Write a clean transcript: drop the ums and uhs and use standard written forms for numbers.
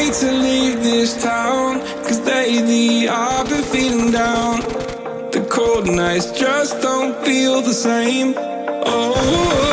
hate to leave this town, 'cause lately I've been feeling down. The cold nights just don't feel the same. Oh,